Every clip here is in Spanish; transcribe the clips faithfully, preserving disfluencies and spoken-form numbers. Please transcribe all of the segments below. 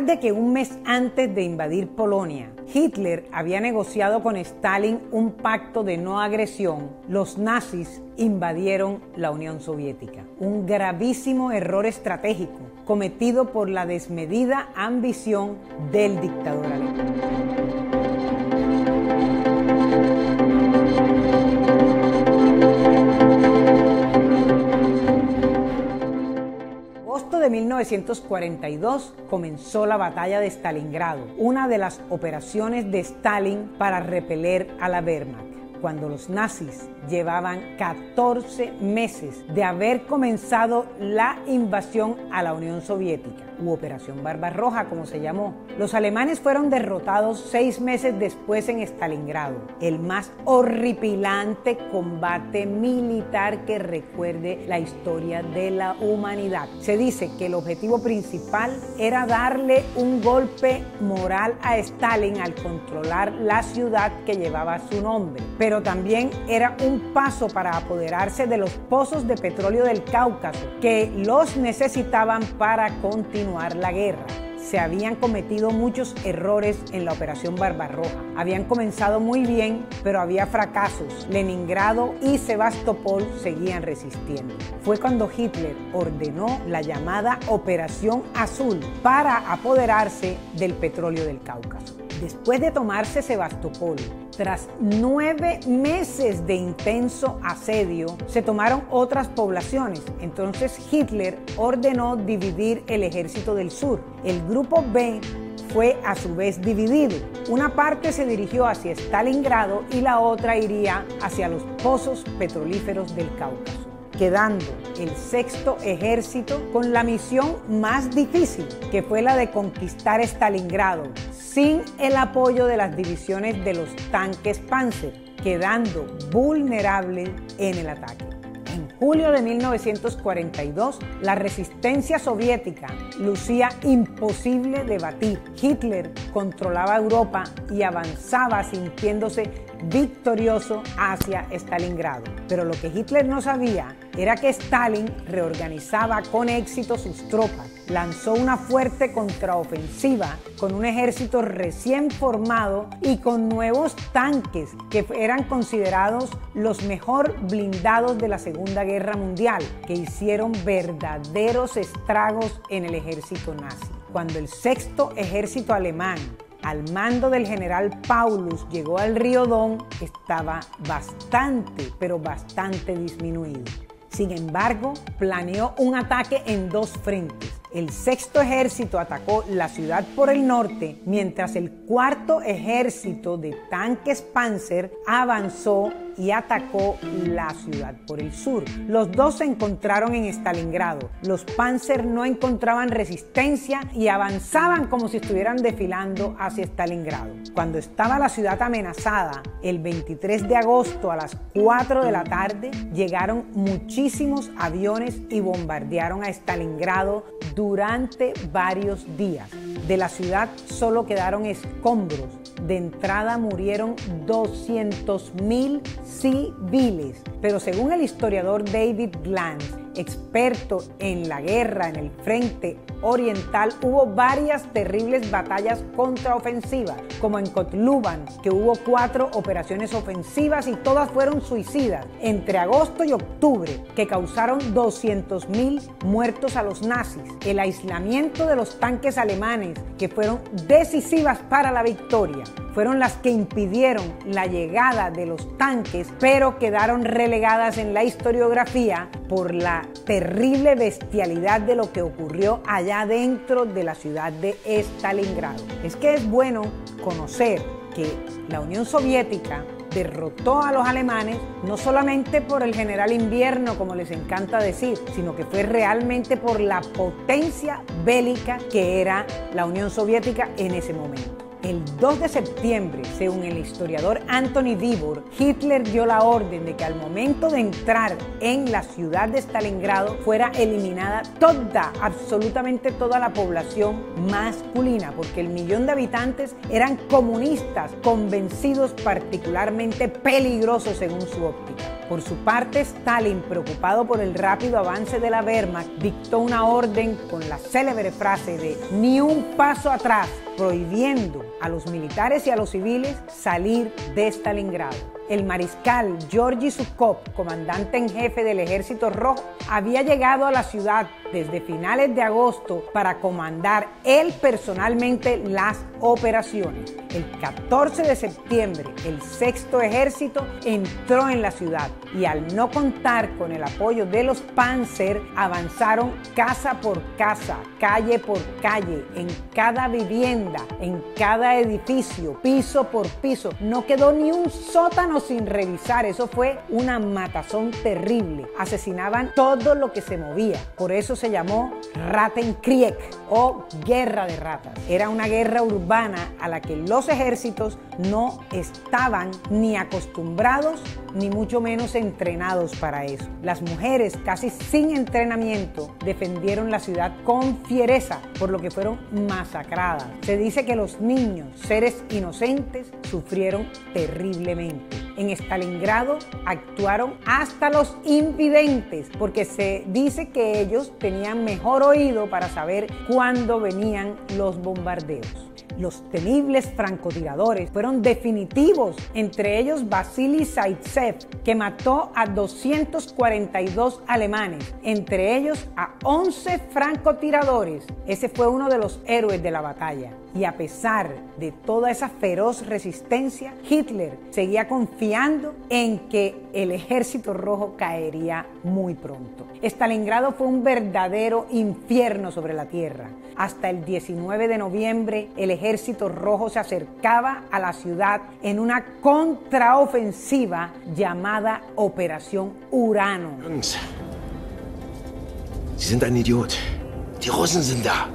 Recuerde que un mes antes de invadir Polonia, Hitler había negociado con Stalin un pacto de no agresión. Los nazis invadieron la Unión Soviética. Un gravísimo error estratégico cometido por la desmedida ambición del dictador alemán. De mil novecientos cuarenta y dos comenzó la batalla de Stalingrado, una de las operaciones de Stalin para repeler a la Wehrmacht, cuando los nazis llevaban catorce meses de haber comenzado la invasión a la Unión Soviética, u Operación Barbarroja, como se llamó. Los alemanes fueron derrotados seis meses después en Stalingrado, el más horripilante combate militar que recuerde la historia de la humanidad. Se dice que el objetivo principal era darle un golpe moral a Stalin al controlar la ciudad que llevaba su nombre, pero también era un paso para apoderarse de los pozos de petróleo del Cáucaso, que los necesitaban para continuar la guerra. Se habían cometido muchos errores en la Operación Barbarroja. Habían comenzado muy bien, pero había fracasos. Leningrado y Sebastopol seguían resistiendo. Fue cuando Hitler ordenó la llamada Operación Azul para apoderarse del petróleo del Cáucaso. Después de tomarse Sebastopol, tras nueve meses de intenso asedio, se tomaron otras poblaciones. Entonces Hitler ordenó dividir el ejército del sur. El grupo B fue a su vez dividido. Una parte se dirigió hacia Stalingrado y la otra iría hacia los pozos petrolíferos del Cáucaso, quedando el sexto ejército con la misión más difícil, que fue la de conquistar Stalingrado, sin el apoyo de las divisiones de los tanques Panzer, quedando vulnerable en el ataque. En julio de mil novecientos cuarenta y dos, la resistencia soviética lucía imposible de batir. Hitler controlaba Europa y avanzaba sintiéndose victorioso hacia Stalingrado. Pero lo que Hitler no sabía era que Stalin reorganizaba con éxito sus tropas. Lanzó una fuerte contraofensiva con un ejército recién formado y con nuevos tanques que eran considerados los mejor blindados de la Segunda Guerra Mundial, que hicieron verdaderos estragos en el ejército nazi. Cuando el sexto ejército alemán, al mando del general Paulus, llegó al río Don, estaba bastante, pero bastante disminuido. Sin embargo, planeó un ataque en dos frentes. El sexto ejército atacó la ciudad por el norte, mientras el cuarto ejército de tanques Panzer avanzó y atacó la ciudad por el sur. Los dos se encontraron en Stalingrado. Los Panzer no encontraban resistencia y avanzaban como si estuvieran desfilando hacia Stalingrado. Cuando estaba la ciudad amenazada, el veintitrés de agosto a las cuatro de la tarde, llegaron muchísimos aviones y bombardearon a Stalingrado durante varios días. De la ciudad solo quedaron escombros. De entrada murieron doscientos mil civiles, pero según el historiador David Glantz, experto en la guerra en el frente oriental, hubo varias terribles batallas contraofensivas, como en Kotluban, que hubo cuatro operaciones ofensivas y todas fueron suicidas entre agosto y octubre, que causaron doscientos mil muertos a los nazis. El aislamiento de los tanques alemanes, que fueron decisivas para la victoria, fueron las que impidieron la llegada de los tanques, pero quedaron relegadas en la historiografía por la terrible bestialidad de lo que ocurrió allá dentro de la ciudad de Stalingrado. Es que es bueno conocer que la Unión Soviética derrotó a los alemanes no solamente por el general invierno, como les encanta decir, sino que fue realmente por la potencia bélica que era la Unión Soviética en ese momento. El dos de septiembre, según el historiador Anthony Dibor, Hitler dio la orden de que al momento de entrar en la ciudad de Stalingrado fuera eliminada toda, absolutamente toda la población masculina, porque el millón de habitantes eran comunistas convencidos, particularmente peligrosos según su óptica. Por su parte, Stalin, preocupado por el rápido avance de la Wehrmacht, dictó una orden con la célebre frase de "ni un paso atrás", prohibiendo a los militares y a los civiles salir de Stalingrado. El mariscal Georgy Zhukov, comandante en jefe del Ejército Rojo, había llegado a la ciudad desde finales de agosto para comandar él personalmente las operaciones. El catorce de septiembre, el Sexto Ejército entró en la ciudad y al no contar con el apoyo de los Panzer, avanzaron casa por casa, calle por calle, en cada vivienda, en cada edificio, piso por piso. No quedó ni un sótano sin revisar. Eso fue una matazón terrible. Asesinaban todo lo que se movía. Por eso se llamó Rattenkrieg o Guerra de Ratas. Era una guerra urbana a la que los ejércitos no estaban ni acostumbrados ni mucho menos entrenados para eso. Las mujeres, casi sin entrenamiento, defendieron la ciudad con fiereza, por lo que fueron masacradas. Se dice que los niños, seres inocentes, sufrieron terriblemente. En Stalingrado actuaron hasta los invidentes, porque se dice que ellos tenían mejor oído para saber cuándo venían los bombardeos. Los temibles francotiradores fueron definitivos, entre ellos Vasily Zaitsev, que mató a doscientos cuarenta y dos alemanes, entre ellos a once francotiradores. Ese fue uno de los héroes de la batalla. Y a pesar de toda esa feroz resistencia, Hitler seguía confiando en que el Ejército Rojo caería muy pronto. Stalingrado fue un verdadero infierno sobre la tierra. Hasta el diecinueve de noviembre, el Ejército Rojo se acercaba a la ciudad en una contraofensiva llamada Operación Urano. Jungs, Sie sind ein Idiot. Die Russen sind da.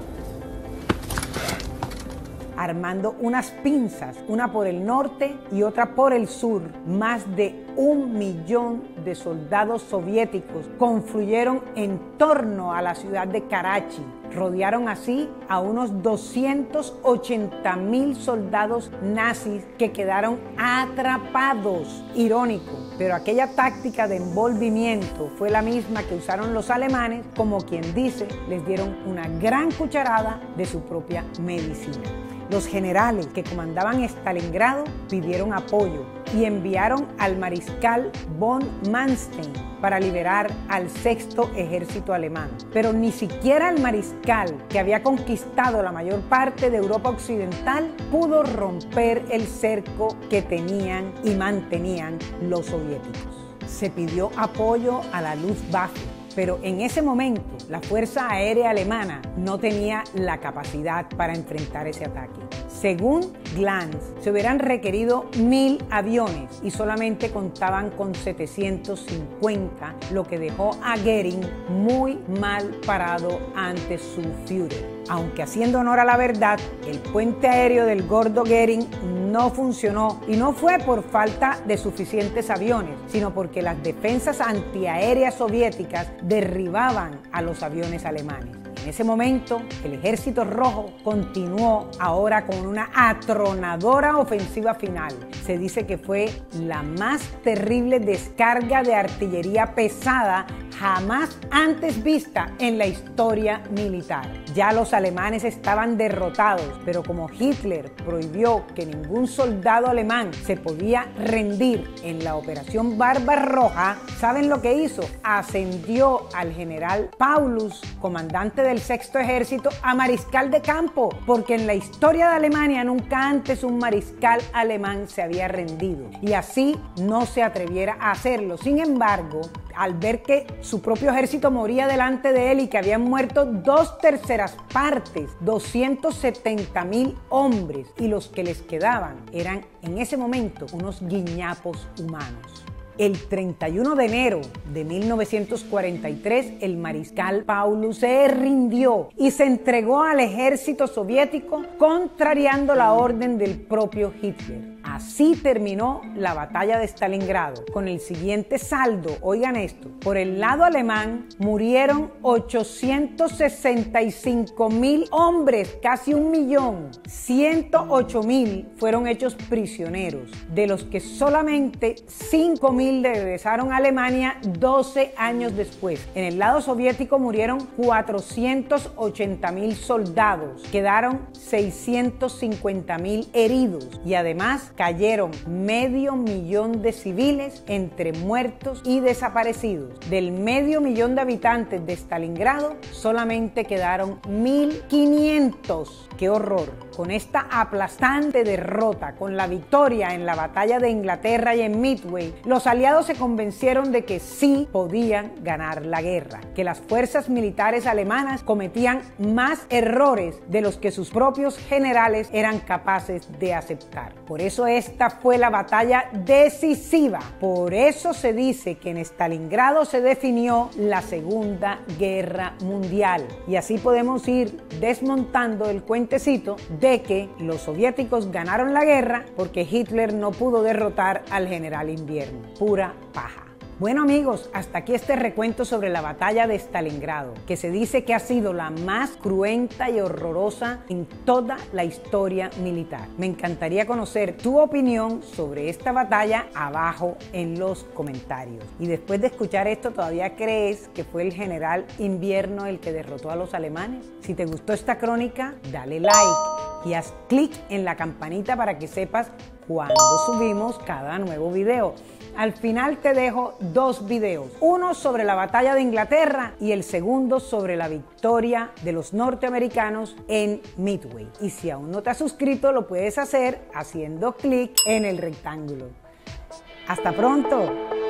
Armando unas pinzas, una por el norte y otra por el sur. Más de un millón de soldados soviéticos confluyeron en torno a la ciudad de Karachi. Rodearon así a unos doscientos ochenta mil soldados nazis que quedaron atrapados. Irónico, pero aquella táctica de envolvimiento fue la misma que usaron los alemanes, como quien dice, les dieron una gran cucharada de su propia medicina. Los generales que comandaban Stalingrado pidieron apoyo y enviaron al mariscal von Manstein para liberar al Sexto Ejército alemán. Pero ni siquiera el mariscal, que había conquistado la mayor parte de Europa Occidental, pudo romper el cerco que tenían y mantenían los soviéticos. Se pidió apoyo a la Luftwaffe, pero en ese momento la Fuerza Aérea Alemana no tenía la capacidad para enfrentar ese ataque. Según Glantz, se hubieran requerido mil aviones y solamente contaban con setecientos cincuenta, lo que dejó a Goering muy mal parado ante su Führer. Aunque haciendo honor a la verdad, el puente aéreo del gordo Goering no funcionó y no fue por falta de suficientes aviones, sino porque las defensas antiaéreas soviéticas derribaban a los aviones alemanes. En ese momento, el Ejército Rojo continuó ahora con una atronadora ofensiva final. Se dice que fue la más terrible descarga de artillería pesada jamás antes vista en la historia militar. Ya los alemanes estaban derrotados, pero como Hitler prohibió que ningún soldado alemán se podía rendir en la Operación Barbarroja, ¿saben lo que hizo? Ascendió al general Paulus, comandante del Sexto Ejército, a mariscal de campo, porque en la historia de Alemania nunca antes un mariscal alemán se había rendido y así no se atreviera a hacerlo. Sin embargo, al ver que su propio ejército moría delante de él y que habían muerto dos terceras partes, doscientos setenta mil hombres, y los que les quedaban eran en ese momento unos guiñapos humanos. El treinta y uno de enero de mil novecientos cuarenta y tres, el mariscal Paulus se rindió y se entregó al ejército soviético, contrariando la orden del propio Hitler. Así terminó la batalla de Stalingrado, con el siguiente saldo, oigan esto: por el lado alemán murieron ochocientos sesenta y cinco mil hombres, casi un millón. ciento ocho mil fueron hechos prisioneros, de los que solamente cinco mil regresaron a Alemania doce años después. En el lado soviético murieron cuatrocientos ochenta mil soldados, quedaron seiscientos cincuenta mil heridos y además cayeron medio millón de civiles entre muertos y desaparecidos. Del medio millón de habitantes de Stalingrado solamente quedaron mil quinientos. ¡Qué horror! Con esta aplastante derrota, con la victoria en la batalla de Inglaterra y en Midway, los aliados se convencieron de que sí podían ganar la guerra, que las fuerzas militares alemanas cometían más errores de los que sus propios generales eran capaces de aceptar. Por eso esta fue la batalla decisiva. Por eso se dice que en Stalingrado se definió la Segunda Guerra Mundial. Y así podemos ir desmontando el cuentecito de que los soviéticos ganaron la guerra porque Hitler no pudo derrotar al general Invierno. Pura paja. Bueno amigos, hasta aquí este recuento sobre la batalla de Stalingrado, que se dice que ha sido la más cruenta y horrorosa en toda la historia militar. Me encantaría conocer tu opinión sobre esta batalla abajo en los comentarios. Y después de escuchar esto, ¿todavía crees que fue el general Invierno el que derrotó a los alemanes? Si te gustó esta crónica, dale like y haz clic en la campanita para que sepas cuando subimos cada nuevo video. Al final te dejo dos videos, uno sobre la batalla de Inglaterra y el segundo sobre la victoria de los norteamericanos en Midway. Y si aún no te has suscrito, lo puedes hacer haciendo clic en el rectángulo. ¡Hasta pronto!